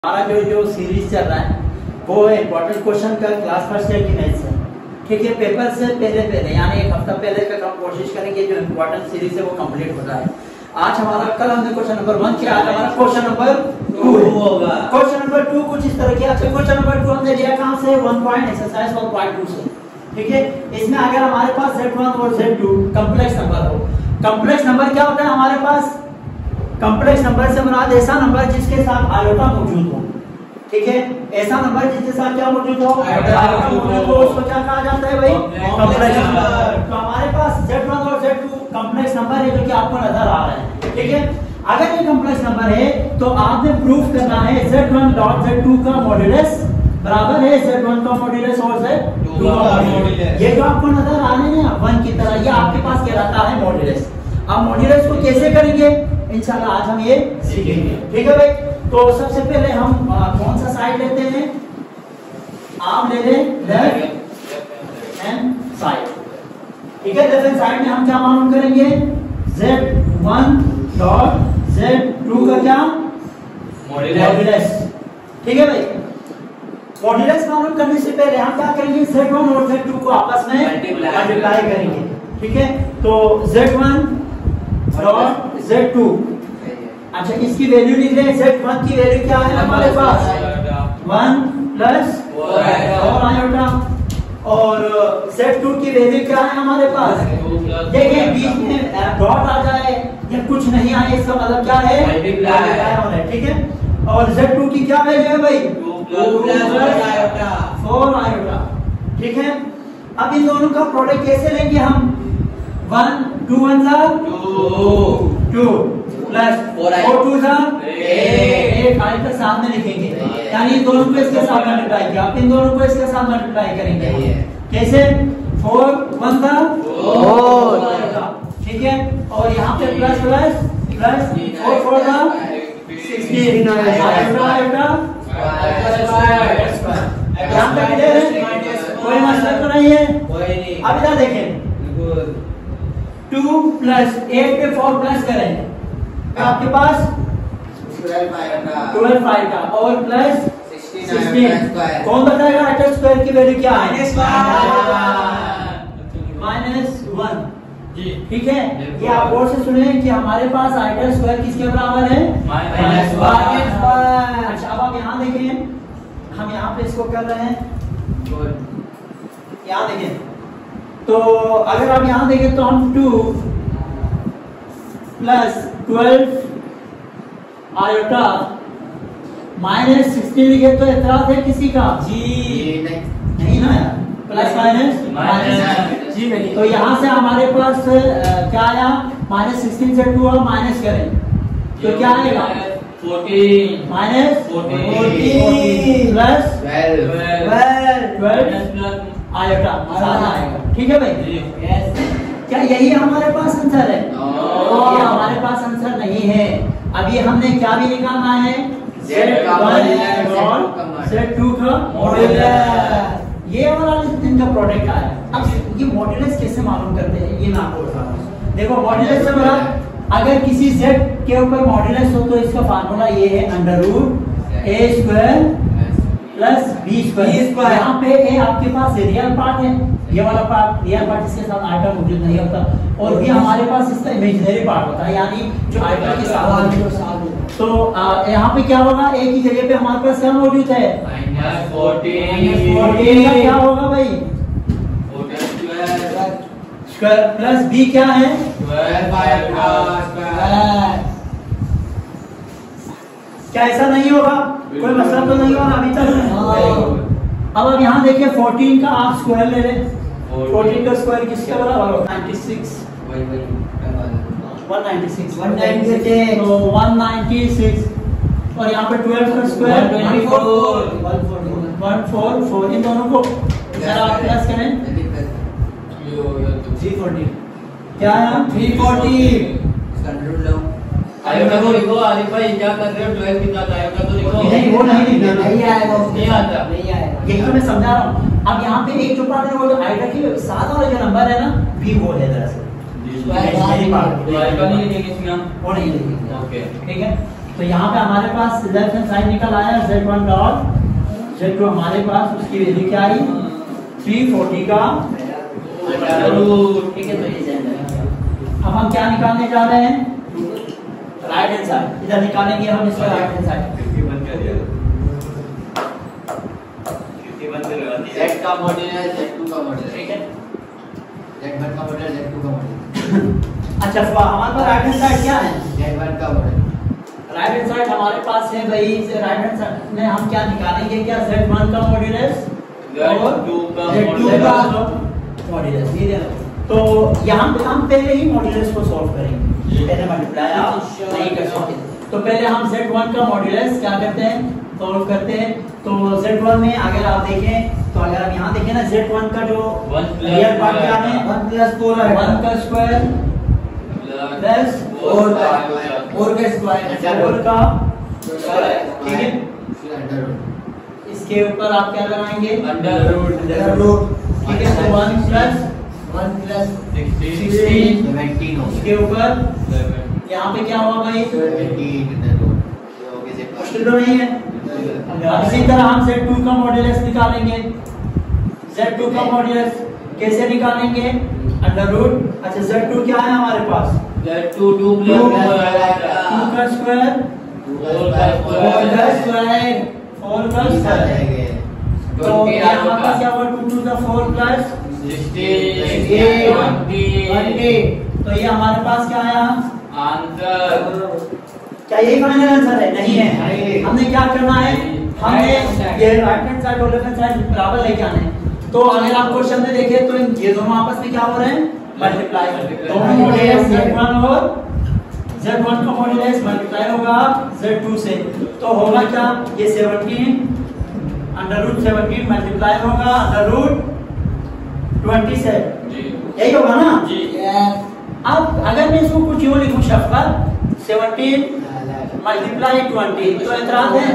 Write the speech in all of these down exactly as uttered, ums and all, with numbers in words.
हमारा जो जो सीरीज चल रहा है वो इम्पोर्टेंट क्वेश्चन का क्लास फर्स्ट ईयर की मैथ से, ठीक है। पेपर से पहले पहले यानी एक हफ्ता पहले तक हम कोशिश करेंगे जो इम्पोर्टेंट सीरीज है वो कंप्लीट हो जाए। आज हमारा कल हमने क्वेश्चन नंबर वन किया, आज हमारा क्वेश्चन नंबर टू होगा। क्वेश्चन नंबर टू कुछ इस तरह की। अच्छा, क्वेश्चन नंबर टू हमने लिया कहाँ से? One point exercise one point two से, ठीक है। इसमें अगर हमारे पास जेड वन और जेड टू कॉम्प्लेक्स नंबर हो, कॉम्प्लेक्स नंबर क्या होता है हमारे पास? कॉम्प्लेक्स नंबर से मुराद ऐसा नंबर जिसके साथ आयोटा मौजूद हो, ठीक है। ऐसा नंबर जिसके साथ क्या मौजूद हो? आयोटा मौजूद हो, उसको क्या कहा जाता है भाई? Complex number. तो हमारे पास जेड वन और जेड टू कॉम्प्लेक्स नंबर है जो कि आपको नजर आ रहा है, ठीक है। अगर ये कॉम्प्लेक्स नंबर है तो आपने प्रूफ करना है Z one dot Z two का मॉड्यूलस बराबर है जेड वन का मॉड्यूलस और जेड टू का मॉड्यूलस। ये जो आपको नजर आ रहे हैं वन की तरह, ये आपके पास कहलाता है मॉड्यूलस। अब मॉड्यूलस को कैसे करेंगे इंशाल्लाह आज हम ये सीखेंगे, ठीक है भाई। तो सबसे पहले हम कौन सा साइड लेते हैं? आप ले लें लेफ्ट हैंड साइड, ठीक है। लेफ्ट हैंड साइड में हम क्या मालूम करेंगे? Z one dot Z two का क्या मॉड्यूलस, ठीक है भाई। मॉड्यूलस मालूम करने से पहले हम क्या करेंगे? जेड वन और जेड टू को आपस में मल्टीप्लाई करेंगे, ठीक है। तो Z one dot Z two, अच्छा इसकी वैल्यू लिख रहे हैं। जेड वन की वैल्यू क्या है हमारे पास? वन प्लस फोर आयोटा, और जेड टू की वैल्यू क्या है हमारे पास? देखिए बीच में डॉट आ जाए या कुछ नहीं आए इसका मतलब क्या है? मल्टीप्लाई होना है, ठीक है। और जेड टू की क्या वैल्यू है भाई? फोर आयोटा, ठीक है। अब इन दोनों का प्रोडक्ट कैसे लेंगे हम? वन टू वन जा टू प्लस फोर टू जा एक आयोटा सामने लिखेंगे, यानी इन दोनों को इसके साथ मल्टीप्लाई किया। आप इन दोनों को इसके साथ मल्टीप्लाई करेंगे कैसे? फोर वन जा फोर, ठीक है। और यहाँ पे plus plus plus four four जा सिक्सटीन आयोटा आयोटा यहाँ तक क्लियर है? कोई मसला तो नहीं है? अब इधर देखें, टू प्लस एट पे फोर प्लस करें तो आपके पास ट्वेल्व आएगा और प्लस सिक्सटीन। कौन बताएगा आइटम स्क्वायर की वैल्यू क्या है? माइनस वन, ठीक है। ये आप गौर से सुने कि हमारे पास आइटम स्क्वायर किसके बराबर है? Minus one. अच्छा अब आप यहाँ देखें, हम यहाँ पे इसको कर रहे हैं, यहाँ देखें। तो अगर आप यहाँ देखें तो हम two plus twelve iota minus sixteen लिखे तो एतराज है किसी का? जी नहीं, नहीं ना, प्लस माइनस माइनस जी नहीं। तो यहाँ से हमारे पास आ, क्या आया? माइनस सिक्सटीन से टू माइनस करें तो क्या आएगा? Fourteen minus fourteen plus twelve twelve iota आएगा, ठीक है भाई। क्या यही हमारे पास आंसर है? ये हमारे पास आंसर नहीं है। अभी हमने क्या भी निकालना है? जेड वन और जेड टू का मॉड्यूलस। ये हमारा इनका प्रोडक्ट आया। अब ये मॉड्यूलस कैसे मालूम करते हैं ये मैं आपको बता रहा हूँ। देखो मॉड्यूलस से मतलब अगर किसी जेड के ऊपर मॉड्यूलस हो तो इसका फार्मूला ये है under root A square plus B square. यहाँ पे ए आपके पास रियल पार्ट है, ये वाला पार्ट रियल पार्ट इसके साथ आइटम मौजूद नहीं होता, और भी हमारे पास इसका इमेजिनरी पार्ट होता है यानी जो आइटम के साथ। तो यहाँ पे क्या होगा? ए की जगह पे हमारे पास क्या मौजूद है? माइनस फोर्टीन का क्या होगा भाई? स्क्वायर प्लस बी क्या है? क्या ऐसा नहीं होगा? कोई मसला तो नहीं होगा अभी तक? अब अब यहाँ देखिए फोर्टीन का आप स्क्वायर ले लें, फोर्टीन का स्क्वायर किसके बराबर होगा? Ninety six one ninety six one ninety six तो वन नाइंटी सिक्स और यहाँ पे ट्वेल्व का स्क्वायर वन फोर फोर। इन दोनों को जरा आप प्लस करें, थ्री फोर्टी क्या है? थ्री फोर्टी आयोटा को लिखो। आरिफ भाई क्या कर रहे हो? ट्वेल्व के साथ आयोटा को लिखो। नहीं वो नहीं लिखना, नहीं आएगा, नहीं आता, नहीं आएगा। यही तो मैं समझा रहा हूँ। अब यहाँ पे एक जो पार्ट है वो जो आयोटा के साथ वाला जो नंबर है ना भी वो है दरअसल, वो नहीं लिखेंगे इसमें हम, वो नहीं लिखेंगे, ओके ठीक है। तो यहाँ पे हमारे पास लेफ्ट हैंड साइड निकल आया Z one dot Z two हमारे पास उसकी वैल्यू क्या आई थ्री फोर्टी का ठीक है। तो ये अब हम क्या निकालने जा रहे हैं राइट हैंड साइड, इधर निकालेंगे हम इसका राइट हैंड साइड। Z का मॉड्यूल है Z टू का मॉड्यूल ठीक है, Z वन का मॉड्यूल Z टू का मॉड्यूल। अच्छा तो हमारे पास राइट हैंड साइड क्या है Z वन का मॉड्यूल। राइट हैंड साइड हमारे पास है भाई राइट हैंड साइड में हम क्या निकालेंगे क्या Z वन का मॉड्यूलस और Z टू का मॉड्यूलस। ये तो यहाँ पे हम पहले ही मॉड्यूलस को सॉल्व करेंगे, पहले मल्टीप्लाई आप नहीं कर सकते। तो पहले हम Z वन का मॉड्यूलस क्या करते हैं सॉल्व करते हैं। तो Z वन में अगर आप देखें तो अगर आप यहाँ देखें ना Z वन का जो रियल पार्ट क्या है वन प्लस फोर है वन का स्क्वायर प्लस फोर का फोर का स्क्वायर फोर का ठीक है। इसके ऊपर आप क्या लगाएंगे अंडर रूट अंडर रूट ठीक है। तो one plus one plus sixteen seventeen इसके ऊपर यहाँ पे क्या हुआ भाई मुश्किल तो नहीं है। इसी तरह हम Z टू का मॉड्यूलस निकालेंगे। Z टू का मॉड्यूलस कैसे निकालेंगे अंडर रूट। अच्छा Z टू क्या है हमारे पास Z two two plus two का स्क्वायर फोर का स्क्वायर फोर का स्क्वायर तो यहाँ पर क्या हुआ टू टू का फोर प्लस ट्वेंटी। तो ये हमारे पास क्या आया आंसर। क्या यही फाइनल आंसर है नहीं है। हमने क्या करना है हमने ये राइट हैंड साइड और लेफ्ट हैंड साइड बराबर लेके आने हैं। तो अगर आप क्वेश्चन में देखें तो ये दोनों आपस में क्या हो रहे हैं मल्टीप्लाई। दोनों मॉड्यूलस Z वन और Z वन का मॉड्यूलस मल्टीप्लाई होगा Z टू से तो होगा क्या ये seventeen under root seventeen multiply होगा अंडर रूट ट्वेंटी से यही होगा ना जी। अब अगर मैं इसको कुछ यूं लिखूं शफकत सेवनटीन मल्टीप्लाई ट्वेंटी तो एतराज है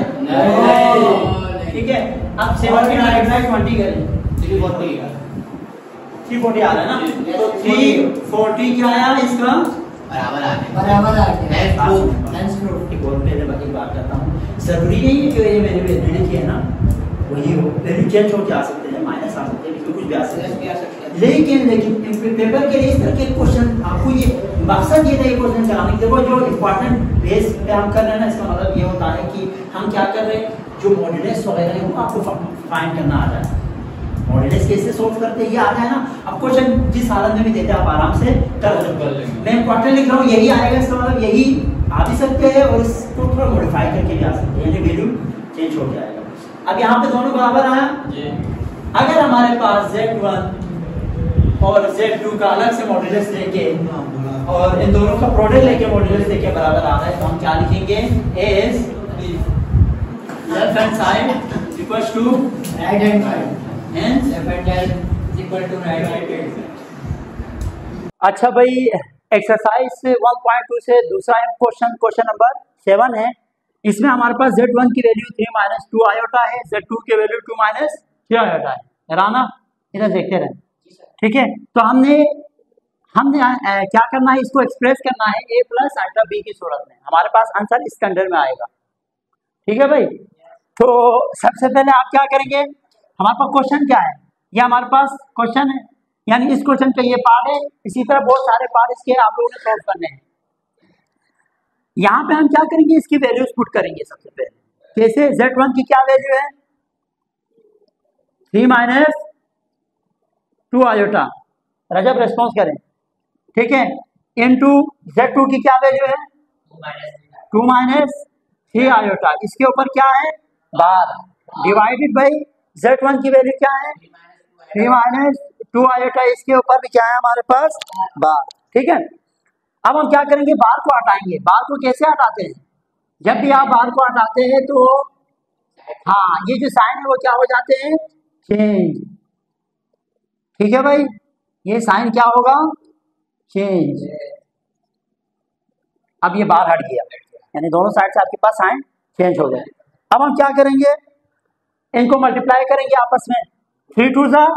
ठीक है। अब सेवनटीन मल्टीप्लाई ट्वेंटी करें थ्री फोर्टी थ्री फोर्टी आ रहा है ना। तो थ्री फोर्टी क्या आया इसका बराबर आ गया बराबर आ गया लेंस प्रूफ की बोल पहले बात बात करता हूं। जरूरी नहीं है कि ये मैंने वैल्यू लिखी है ना वही हो वैल्यू चेंज हो क्या आ सकते हैं माइनस आ सकते हैं कुछ भी आ सकते हैं लेकिन लेकिन पेपर के लिए इस तरह के क्वेश्चन आपको ये मकसद ये नहीं क्वेश्चन चलाने देखो जो इम्पोर्टेंट बेस पे हम कर रहे हैं ना इसका मतलब ये होता है कि हम क्या कर रहे हैं जो मॉड्यूलस वगैरह है वो आपको फाइंड करना आ जाए। मॉड्यूलस कैसे सोल्व करते हैं ये आ जाए ना। अब क्वेश्चन जिस हालत में भी देते हैं आप आराम से कर सकते हैं। मैं इम्पोर्टेंट लिख रहा हूँ यही आएगा इसका मतलब यही आ भी सकते हैं और इसको थोड़ा मॉडिफाई करके भी आ सकते हैं यानी वैल्यू चेंज हो जाएगा। अब यहाँ पे दोनों बराबर आया जी। अगर हमारे पास Z वन और Z टू का अलग से मॉड्यूलस लेके और इन दोनों का प्रोडक्ट लेके मॉड्यूलस लेके बराबर आ रहा है तो हम क्या लिखेंगे is left hand side equals to right hand side hence left hand side is equal to right hand side। अच्छा भाई एक्सरसाइज वन पॉइंट टू से दूसरा क्वेश्चन क्वेश्चन नंबर सेवन है। इसमें हमारे पास Z वन की value three minus two iota है Z टू की value two minus three iota है राना इधर देखते रहे ठीक है। तो हमने हमने आ, क्या करना है इसको एक्सप्रेस करना है a प्लस आयोटा b की सूरत में। हमारे पास आंसर इस अंडर में आएगा ठीक है भाई। तो सबसे पहले आप क्या करेंगे हमारे पास क्वेश्चन क्या है ये हमारे पास क्वेश्चन है यानी इस क्वेश्चन का ये पार्ट है। इसी तरह बहुत सारे पार्ट इसके आप लोगों ने सॉल्व करने हैं। यहाँ पे हम क्या करेंगे इसकी वैल्यूज पुट करेंगे सबसे पहले। जैसे Z वन की क्या वैल्यू है थ्री माइनस टू आयोटा रजब रेस्पॉन्स करें ठीक है इनटू Z टू की क्या वैल्यू है टू माइनस थ्री आयोटा इसके ऊपर क्या है bar divided by Z one की वैल्यू क्या है थ्री माइनस टू आयोटा इसके ऊपर भी क्या है हमारे पास बार ठीक है। अब हम क्या करेंगे बार को हटाएंगे। बार को कैसे हटाते हैं जब भी आप बार को हटाते हैं तो हाँ ये जो साइन है वो क्या हो जाते हैं चेंज ठीक है भाई। ये साइन क्या होगा चेंज। अब ये बार हट गया यानी दोनों साइड से आपके पास साइन चेंज हो गए। अब हम क्या करेंगे इनको मल्टीप्लाई करेंगे आपस में थ्री टू सा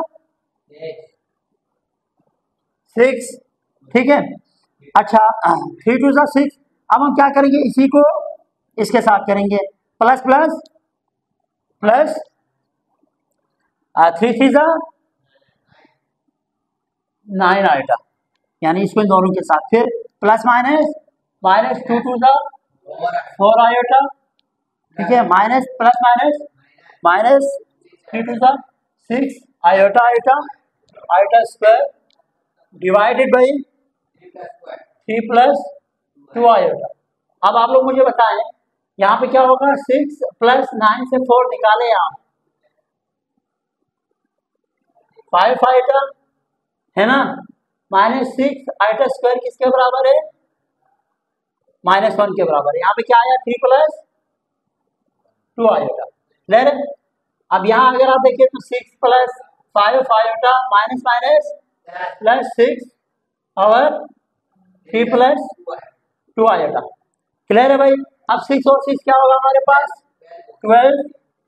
सिक्स ठीक है। अच्छा थ्री टू सा सिक्स। अब हम क्या करेंगे इसी को इसके साथ करेंगे plus plus plus three three ज़ा नाइन आयोटा, यानी इसको इन दोनों के साथ, फिर plus minus minus two two ज़ा फोर आयोटा, ठीक है, minus plus minus minus three two ज़ा six iota iota iota square divided by three plus two iota. अब आप लोग मुझे बताएं यहाँ पे क्या होगा, सिक्स प्लस नाइन से फोर निकाले आप, फाइव आयोटा है ना, माइनस सिक्स आयोटा स्क्वायर किसके बराबर है, माइनस वन के बराबर है। यहाँ पे क्या आया, three plus two iota clear है। अब यहाँ अगर आप देखिए तो six plus five iota minus minus plus six और three plus two iota clear है भाई। अब सिक्स और सिक्स क्या होगा हमारे पास, ट्वेल्व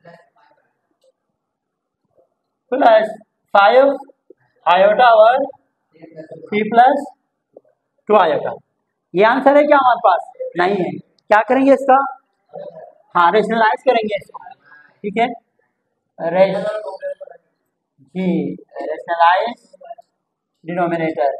प्लस फाइव आयोटा और थ्री प्लस टू आयोटा। ये आंसर है क्या हमारे पास, नहीं है। क्या करेंगे इसका, हाँ रेशनलाइज करेंगे इसको, ठीक है, रेश जी रेशनलाइज डिनोमिनेटर।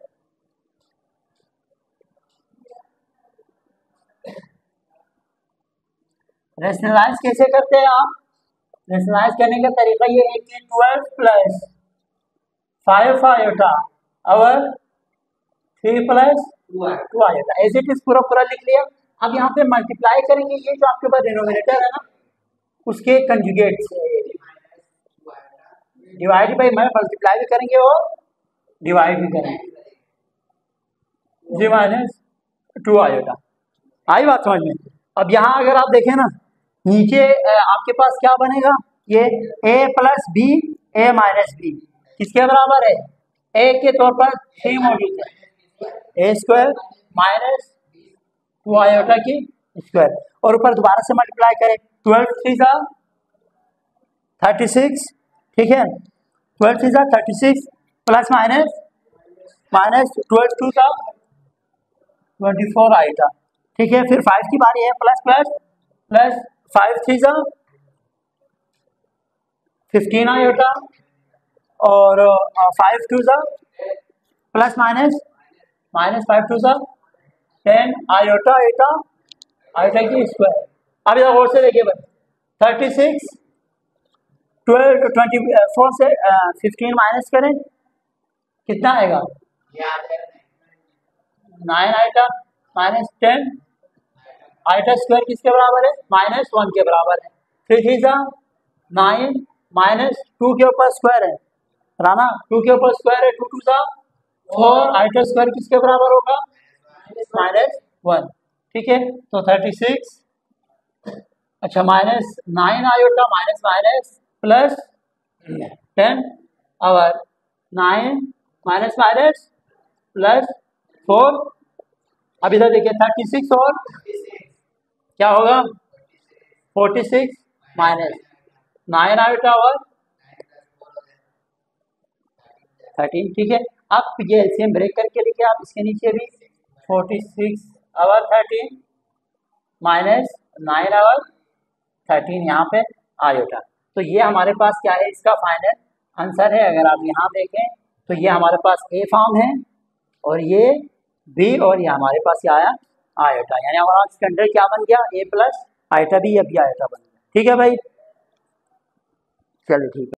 रेशनलाइज कैसे करते हैं आप, रेशनलाइज करने का तरीका ये है कि ट्वेल्व प्लस फाइव आयोटा और three plus two iota as it is पूरा पूरा लिख लिया। अब यहाँ पे मल्टीप्लाई करेंगे ये जो आपके पास डिनोमिनेटर है ना उसके कंजुगेट से, डिवाइड बाई में मल्टीप्लाई भी करेंगे और डिवाइड भी करेंगे, जी माइनस टू आयोटा। आई बात समझ में। अब यहाँ अगर आप देखें ना नीचे आपके पास क्या बनेगा, ये a plus B A minus B किसके बराबर है, a के तौर पर थ्री मौजूद है, A square minus two iota की स्क्वायर, और ऊपर दोबारा से मल्टीप्लाई करें, ट्वेल्व थ्री सा थर्टी सिक्स, ठीक है, ट्वेल्व थ्री सा thirty six plus minus minus twelve two सा ट्वेंटी फोर आयोटा, ठीक है। फिर फाइव की बारी है, plus plus plus five three सा फिफ्टीन आयोटा और फाइव टू सा plus minus minus five two सा टेन आयोटा आयोटा आयोटा की स्क्वायर। अब इधर और से देखिए भाई, thirty six twelve twenty four से फिफ्टीन माइनस करें कितना आएगा, nine iota minus ten iota square किसके बराबर है, माइनस वन के बराबर है। थ्री थ्री सा नाइन माइनस टू के ऊपर स्क्वायर है राना, टू के ऊपर स्क्वायर है, टू टू सा फोर आयोटा स्क्वायर किसके बराबर होगा, माइनस वन, ठीक है। तो थर्टी सिक्स अच्छा minus nine iota minus minus plus ten और nine minus minus plus four. अब इधर देखिए थर्टी सिक्स और क्या होगा, forty six minus nine iota और थर्टीन, ठीक है। अब ये एलसीएम ब्रेक करके लिखिए आप इसके नीचे भी, फोर्टी सिक्स और थर्टीन माइनस नाइन और थर्टीन यहाँ पे आयोटा। तो ये हमारे पास क्या है, इसका फाइनल आंसर है। अगर आप यहाँ देखें तो ये हमारे पास ए फॉर्म है और ये बी और ये हमारे पास क्या आया, आयोटा, यानी हमारा इसके अंदर क्या बन गया, ए प्लस आयोटा बी या बी आयोटा बन गया, ठीक है भाई। चलिए ठीक है।